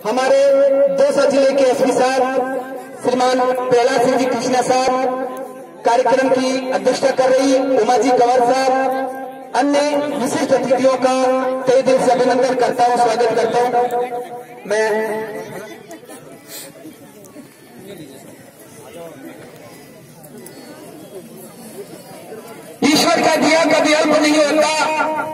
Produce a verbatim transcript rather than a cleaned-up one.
हमारे दौसा जिले के एसपी साहब श्रीमान प्रहलाद सिंह जी कृष्णा साहब, कार्यक्रम की अध्यक्षता कर रही उमा जी कंवर साहब, अन्य विशिष्ट अतिथियों का तहे दिल से अभिनंदन करता हूं, स्वागत करता हूं। मैं ईश्वर का दिया कभी अल्प नहीं होता,